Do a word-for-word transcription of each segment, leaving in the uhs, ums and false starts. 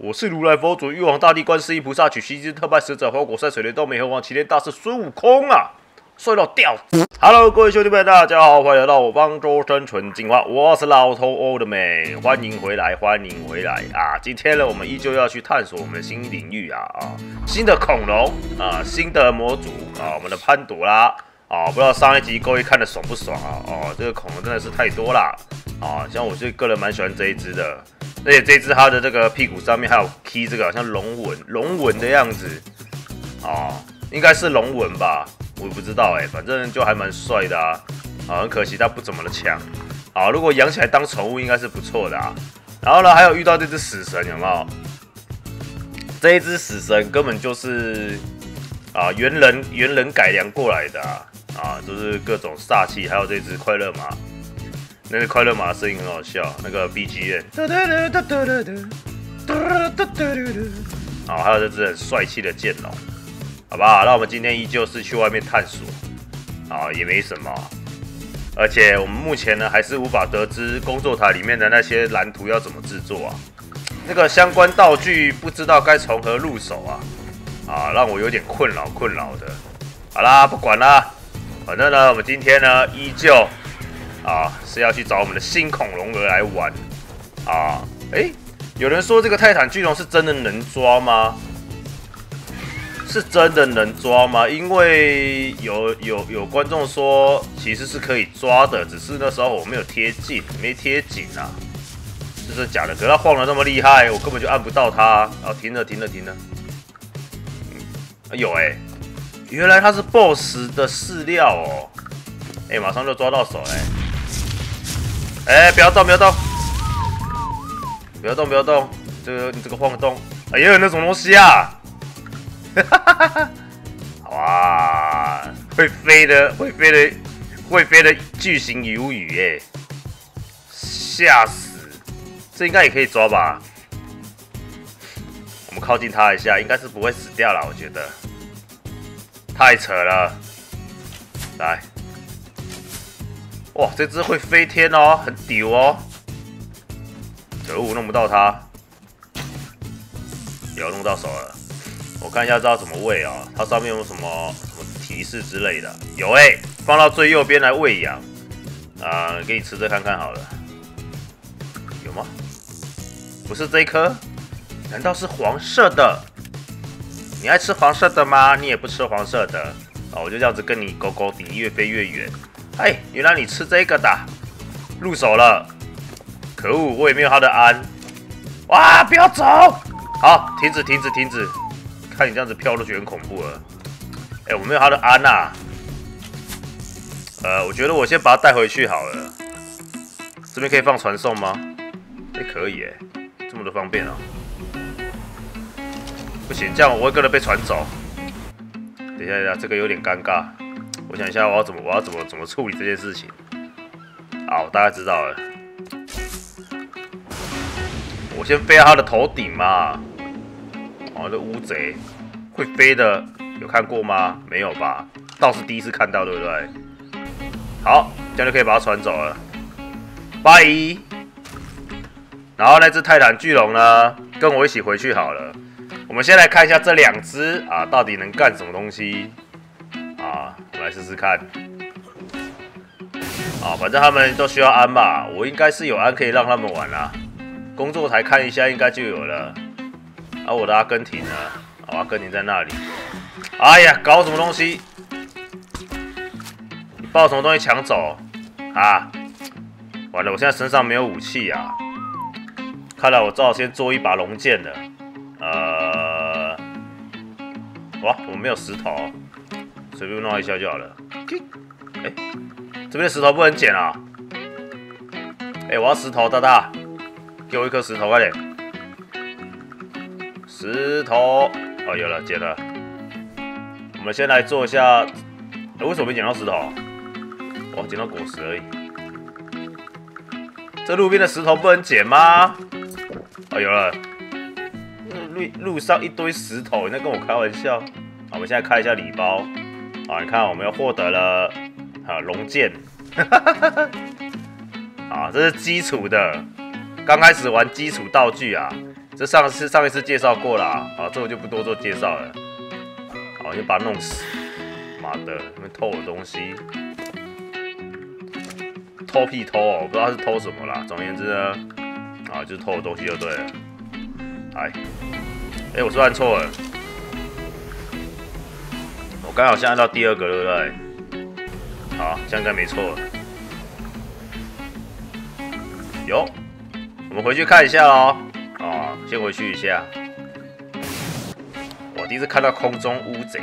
我是如来佛祖、玉皇大帝、观世音菩萨、取西经特派使者、花果山水帘洞、美猴王、齐天大圣孙悟空啊！帅到掉！Hello， 各位兄弟们，大家好，欢迎来到我方舟生存进化，我是老头 Old Man， 欢迎回来，欢迎回来啊！今天呢，我们依旧要去探索我们的新领域啊啊，新的恐龙啊，新的模组啊，我们的潘朵拉啊，不知道上一集各位看的爽不爽啊？哦，这个恐龙真的是太多啦啊！像我是个人蛮喜欢这一只的。而且这只它的这个屁股上面还有 key 这个好像龙纹，龙纹的样子，哦，应该是龙纹吧，我也不知道哎，反正就还蛮帅的啊，啊，很可惜它不怎么的强，啊，如果养起来当宠物应该是不错的啊。然后呢，还有遇到这只死神有没有？这一只死神根本就是啊猿人猿人改良过来的啊，啊，就是各种煞气，还有这只快乐马。那个快乐马的声音很好笑，那个 B G M， 好，还有这只很帅气的剑龙，好不好？那我们今天依旧是去外面探索，啊，也没什么，而且我们目前呢还是无法得知工作台里面的那些蓝图要怎么制作啊，那个相关道具不知道该从何入手啊，啊，让我有点困扰困扰的。好啦，不管啦，反正呢，我们今天呢依旧。啊，是要去找我们的新恐龙儿来玩啊！哎、欸，有人说这个泰坦巨龙是真的能抓吗？是真的能抓吗？因为有有有观众说其实是可以抓的，只是那时候我没有贴近，没贴紧啊，这是假的。可是它晃得那么厉害，我根本就按不到它。啊，停了停了停了，嗯、有哎、欸，原来它是 boss 的饲料哦！哎、欸，马上就抓到手哎、欸！哎、欸，不要动，不要动，不要动，不要动！这个你这个晃动，哎呀，那什么东西啊？哈哈哈哈！哇，会飞的，会飞的，会飞的巨型鱿鱼耶！吓死！这应该也可以抓吧？我们靠近它一下，应该是不会死掉了，我觉得。太扯了！来。哇，这只会飞天哦，很屌哦！可恶，弄不到它，有弄到手了。我看一下，知道怎么喂啊？它上面有什么什么提示之类的？有哎、欸，放到最右边来喂养啊、呃，给你吃这看看好了。有吗？不是这一颗？难道是黄色的？你爱吃黄色的吗？你也不吃黄色的啊？我就这样子跟你勾勾底，越飞越远。哎，原来你吃这个的，入手了，可恶，我也没有他的鞍，哇，不要走，好，停止，停止，停止，看你这样子飘都觉得很恐怖了，哎，我没有他的鞍呐、啊，呃，我觉得我先把它带回去好了，这边可以放传送吗？哎，可以哎，这么的方便啊，不行，这样我会跟着被传走，等一下，等一下，这个有点尴尬。我想一下，我要怎么，我要怎么怎么处理这件事情？好，我大概知道了。我先飞到他的头顶嘛。哦，这乌贼会飞的，有看过吗？没有吧？倒是第一次看到，对不对？好，这样就可以把它传走了。拜。然后那只泰坦巨龙呢，跟我一起回去好了。我们先来看一下这两只啊，到底能干什么东西？啊，我们来试试看。啊，反正他们都需要鞍吧，我应该是有鞍可以让他们玩啦。工作台看一下，应该就有了。啊，我的阿根廷呢？啊，阿根廷在那里。哎呀，搞什么东西？你把我什么东西抢走？啊！完了，我现在身上没有武器啊。看来我只好先做一把龙剑了。呃，哇，我没有石头。随便弄一下就好了。哎、欸，这边的石头不能捡啊！哎、欸，我要石头，大大，给我一颗石头，快点！石头，哦，有了，捡了。我们先来做一下，欸、为什么没捡到石头？我捡到果实而已。这路边的石头不能捡吗？哦，有了。路路上一堆石头，你在跟我开玩笑？好，我们现在开一下礼包。啊，你看，我们又获得了啊龙剑，啊，这是基础的，刚开始玩基础道具啊， 这上次上一次介绍过啦，好，这我就不多做介绍了。好，先把它弄死。妈的，那边偷我东西，偷屁偷哦，我不知道是偷什么啦。总而言之呢，啊，就是偷我东西就对了。哎，哎，我是不是按错了？我刚好像按到第二个，对不对？好，这样应该没错了。有，我们回去看一下喽。啊，先回去一下。我第一次看到空中乌贼，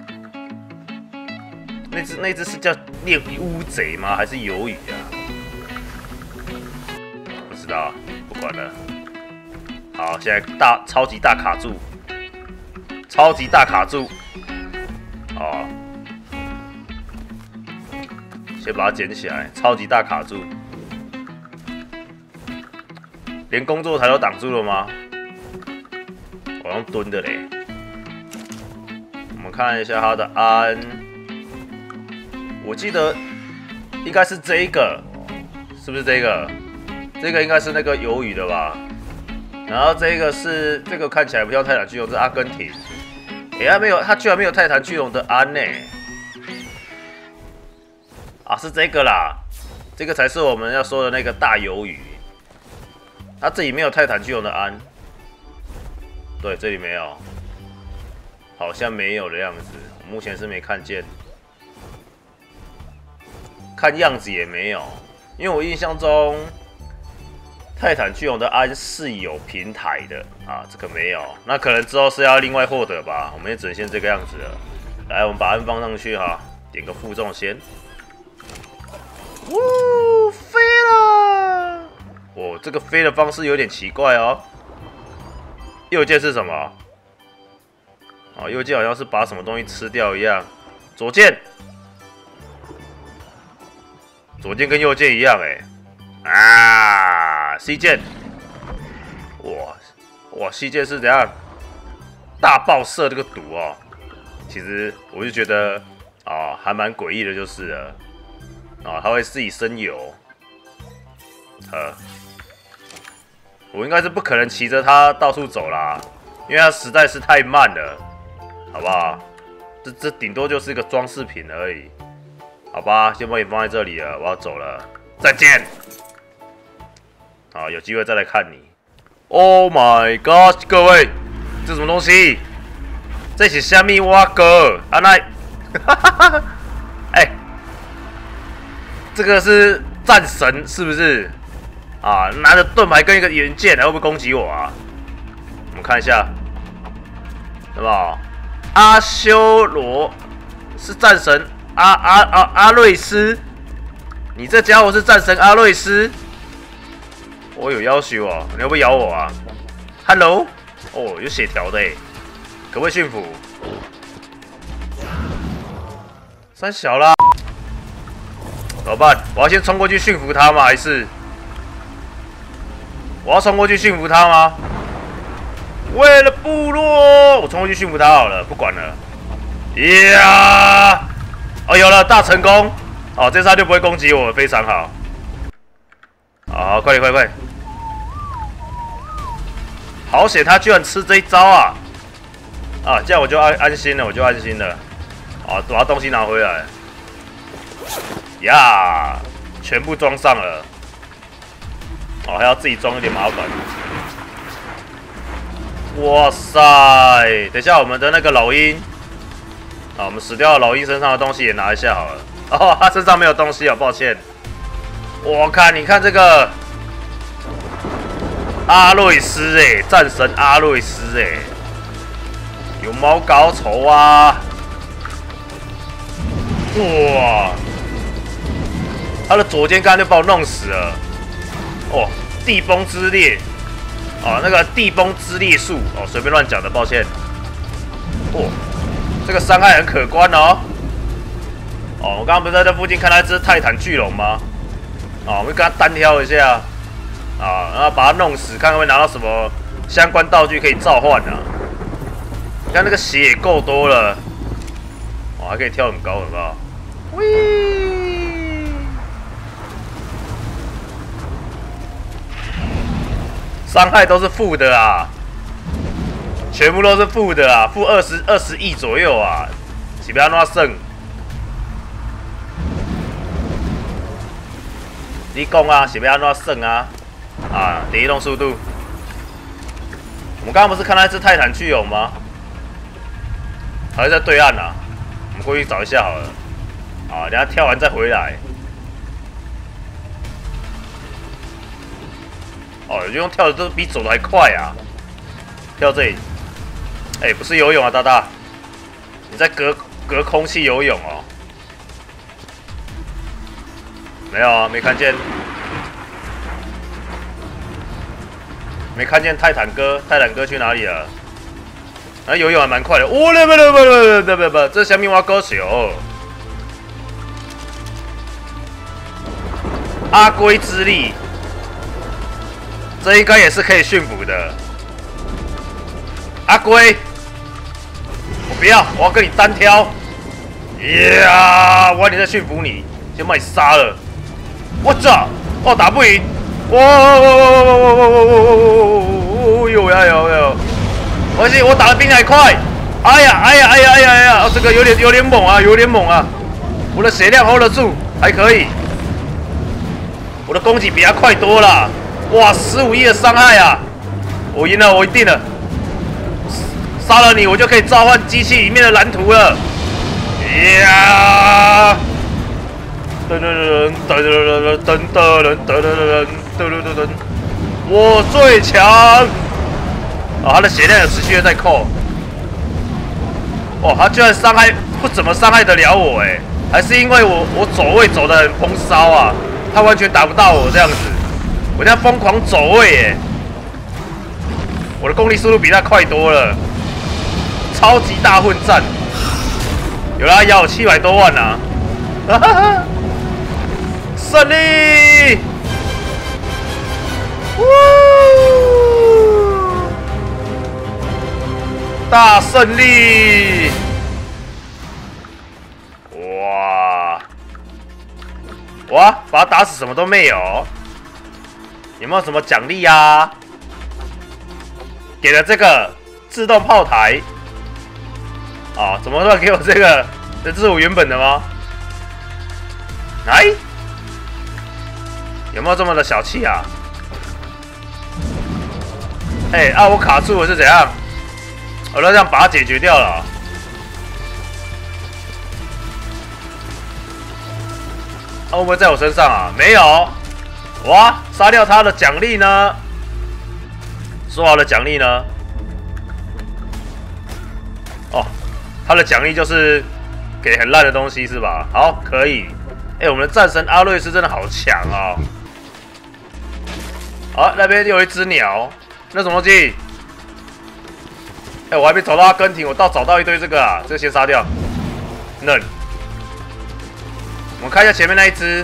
那只那只是叫猎乌贼吗？还是鱿鱼啊？不知道，不管了。好，现在大超级大卡住，超级大卡住。哦，先把它捡起来，超级大卡住。连工作台都挡住了吗？我用蹲的嘞。我们看一下它的安，我记得应该是这一个，是不是这个？这个应该是那个鱿鱼的吧？然后这个是这个看起来不像泰坦巨龙，是阿根廷。哎、欸，它没有，它居然没有泰坦巨龙的安呢、欸！啊，是这个啦，这个才是我们要说的那个大鱿鱼。它这里没有泰坦巨龙的安，对，这里没有，好像没有的样子，我目前是没看见，看样子也没有，因为我印象中泰坦巨龙的安是有平台的啊，这个没有，那可能之后是要另外获得吧，我们也只能先这个样子了。来，我们把安放上去哈，点个负重先，呜，飞了！哦，这个飞的方式有点奇怪哦。右键是什么？啊，右键好像是把什么东西吃掉一样。左键，左键跟右键一样哎。啊 ，C 键，哇哇 ，C 键是怎样？大爆射这个毒哦。其实我就觉得啊，还蛮诡异的，就是了。啊，它会自己生油。呃。我应该是不可能骑着它到处走啦，因为它实在是太慢了，好不好？这这顶多就是一个装饰品而已，好吧？先把你放在这里了，我要走了，再见。好，有机会再来看你。Oh my god， 各位，这什么东西？这是虾米蛙哥？啊那，哈哈哈！哎，这个是战神是不是？啊，拿着盾牌跟一个元剑，还会不会攻击我啊？我们看一下，对吧？阿修罗是战神阿阿阿阿瑞斯，你这家伙是战神阿瑞斯，我有要求哦，你要不要咬我啊 ？Hello， 哦，有血条的哎，可不可以驯服？三小啦，怎么办？我要先冲过去驯服他吗？还是？我要冲过去驯服他吗？为了部落，我冲过去驯服他好了，不管了。呀！哦，有了，大成功！哦，这次他就不会攻击我，非常好。好，快点，快快！好险，他居然吃这一招啊！啊，这样我就安安心了，我就安心了。啊，把东西拿回来。呀，全部装上了。哦，还要自己装有点麻烦。哇塞！等一下我们的那个老鹰，啊，我们死掉的老鹰身上的东西也拿一下好了。哦，他身上没有东西啊，抱歉。我看，你看这个阿瑞斯哎，战神阿瑞斯哎，有毛搞丑啊！哇！他的左肩刚才就把我弄死了。哦，地崩之裂，哦，那个地崩之裂术，哦，随便乱讲的，抱歉。哦，这个伤害很可观哦。哦，我刚刚不是在这附近看到一只泰坦巨龙吗？哦，我们跟他单挑一下，啊，然后把他弄死，看看会拿到什么相关道具可以召唤啊。你看那个血也够多了，哦，还可以跳很高，有没有？喂！伤害都是负的啊！ 全部都是负的啊，负二十二十亿左右啊，岂不要那胜？你讲啊，是不要那胜啊？啊，点移动速度。我们刚刚不是看到一只泰坦巨勇吗？好像在对岸啊，我们过去找一下好了。啊，等下跳完再回来。哦，就用跳的都比走的还快啊！跳这里，哎、欸，不是游泳啊，大大，你在隔隔空气游泳哦？没有啊，没看见，没看见泰坦哥，泰坦哥去哪里了？啊，游泳还蛮快的，哦，不不不不不不不，这是虾米蛙高手？阿龟之力，这应该也是可以驯服的。阿龟，我不要，我要跟你单挑。呀，我要你再驯服你，先把你杀了。我操！哦，打不赢！哇哇哇哇哇哇哇哇哇哇！有呀有有，而且我打的比你还快。哎呀哎呀哎呀哎呀哎呀！哦，这个有点有点猛啊，有点猛啊。我的血量 hold 得住，还可以。我的攻击比他快多了。哇，十五亿的伤害啊！我赢了，我一定了。杀了你，我就可以召唤机器里面的蓝图了。呀！噔噔噔噔噔噔噔噔噔噔噔噔噔噔，我最强！啊，他的血量有持续的在扣。哇，他居然伤害不怎么伤害得了我哎，还是因为我我走位走得很风骚啊，他完全打不到我这样子，我这样疯狂走位哎，我的攻击速度比他快多了，超级大混战，有啦，要我七百多万啊！哈哈哈。胜利！大胜利！哇！哇！把他打死什么都没有，有没有什么奖励啊？给了这个自动炮台。啊，怎么会给我这个？这是我原本的吗？来！有没有这么的小气啊？哎、欸，啊，我卡住了是怎样？我都这样把它解决掉了。啊，会不会在我身上啊？没有。哇，杀掉他的奖励呢？说好的奖励呢？哦，他的奖励就是给很烂的东西是吧？好，可以。哎、欸，我们的战神阿瑞斯真的好强哦！好，那边有一只鸟，那什么东西？哎、欸，我还没找到阿根廷，我倒找到一堆这个啊，这个先杀掉。嫩，我们看一下前面那一只。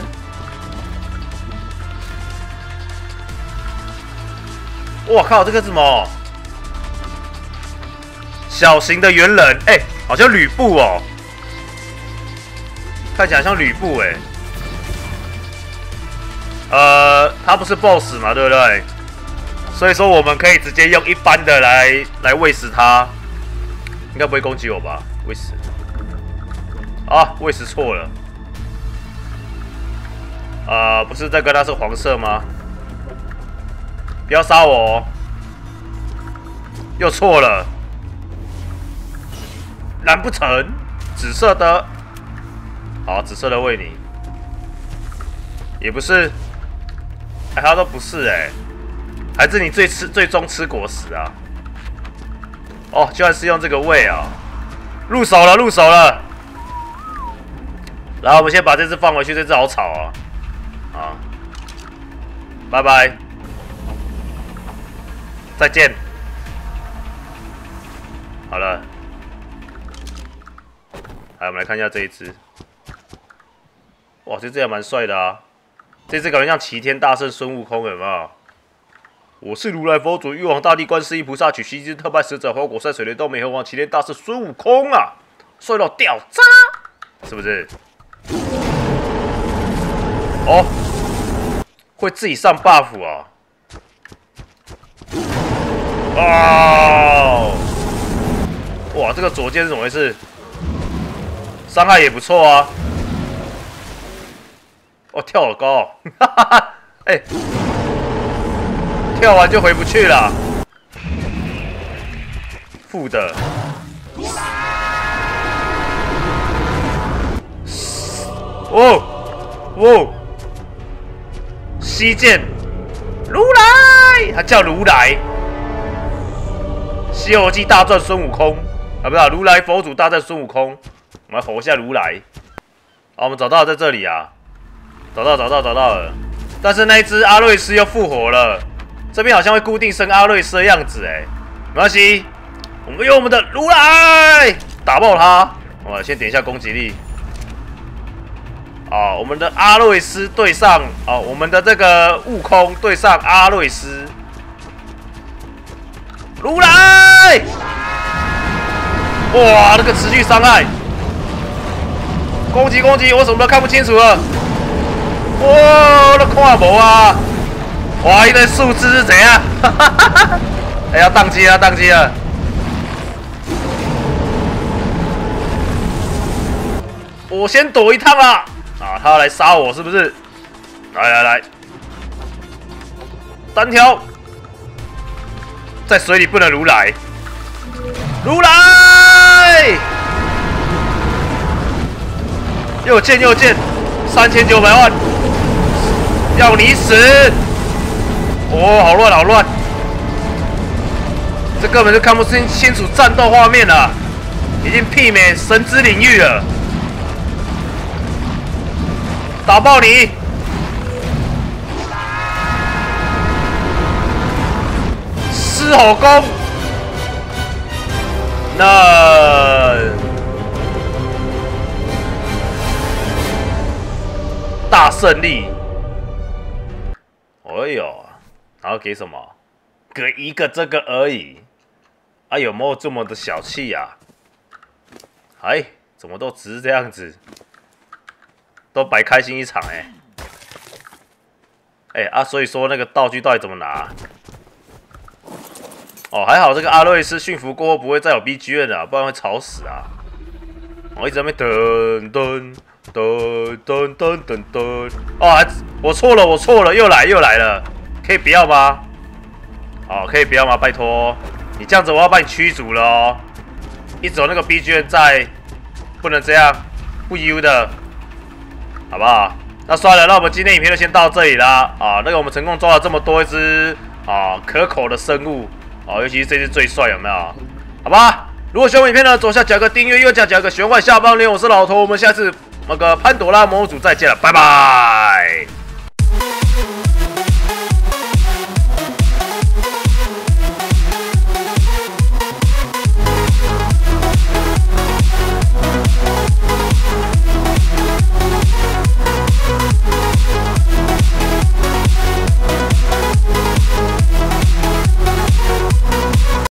我靠，这个是什么？小型的猿人，哎、欸，好像吕布哦，看起来像吕布哎、欸。呃，他不是 B O S S 嘛，对不对？所以说我们可以直接用一般的来来喂食它，应该不会攻击我吧？喂食啊，喂食错了。啊、呃，不是这个它是黄色吗？不要杀我哦！又错了，难不成紫色的？好，紫色的喂你，也不是。哎，他都不是哎、欸，还是你最吃最终吃果实啊？哦，居然是用这个喂啊！入手了，入手了。然后我们先把这只放回去，这只好吵啊！啊，拜拜，再见。好了，来我们来看一下这一只。哇，这只也蛮帅的啊！这只感觉像齐天大圣孙悟空，有没有？我是如来佛祖、玉皇大帝、观世音菩萨、取西经特派使者、花果山水帘洞、美猴王、齐天大圣孙悟空啊，帅到掉渣，是不是？哦，会自己上 buff 啊！哦， 这个左键是怎么回事？伤害也不错啊。哦，跳好高、哦，哈哈哈！哎，跳完就回不去了。负的。哦哦，西剑，如来，他叫如来。《西游记》大战孙悟空啊，不是、啊、如来佛祖大战孙悟空，我们来吼一下如来。好，我们找到了在这里啊，找到找到找到了，但是那一只阿瑞斯又复活了，这边好像会固定生阿瑞斯的样子哎，没关系，我们用我们的如来打爆他。我先点一下攻击力。啊，我们的阿瑞斯对上啊，我们的这个悟空对上阿瑞斯，如来！哇，那个持续伤害，攻击攻击，我什么都看不清楚了。哇，那看无啊！哇，一堆数字是怎样？哎呀，宕机了，宕机了！我先躲一趟啦。啊，他要来杀我是不是？来来来，单挑，在水里不能如来，如来，又见又见，三千九百万，要你死！哦，好乱好乱，这根本就看不清清楚战斗画面了，已经媲美神之领域了。打爆你！狮吼功，那大胜利。哎呦，然后给什么？给一个这个而已。啊，有没有这么的小气呀、啊？哎，怎么都只是这样子？都白开心一场哎、欸，哎、欸、啊，所以说那个道具到底怎么拿？哦，还好这个阿瑞斯驯服过后不会再有 B G M 了、啊，不然会吵死啊！我一直在那边噔噔噔噔噔噔噔，哦，我错了，我错了，又来又来了，可以不要吗？哦，可以不要吗？拜托，你这样子我要把你驱逐了哦！一直有那个 B G M 在，不能这样，不 U 的。好不好？那算了，那我们今天影片就先到这里啦。啊，那个我们成功抓了这么多一只啊可口的生物啊，尤其是这只最帅，有没有？好吧，如果喜欢影片呢，左下角有个订阅，右下角有个玄幻下方留言。我是老头，我们下次那个潘朵拉模组再见了，拜拜。